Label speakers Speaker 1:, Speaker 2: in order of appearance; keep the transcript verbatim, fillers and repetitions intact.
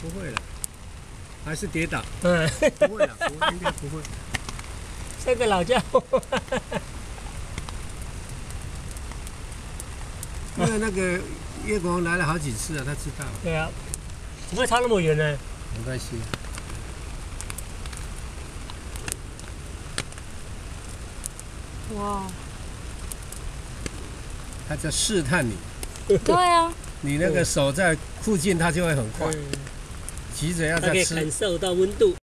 Speaker 1: 不会了，还是跌倒。
Speaker 2: 嗯，
Speaker 1: 不会了，不会，应该不会。
Speaker 2: 这个老家伙。
Speaker 1: 因为那个叶国宏来了好几次啊，他知道。
Speaker 2: 对啊，怎么会差那么远呢？
Speaker 1: 没关系。
Speaker 3: 哇！
Speaker 1: 他在试探你。
Speaker 3: 对啊。
Speaker 1: 你那个手在附近，他就会很快。
Speaker 2: 嗯，
Speaker 1: 急着要
Speaker 2: 它可以
Speaker 1: 再吃。
Speaker 2: 感受到温度。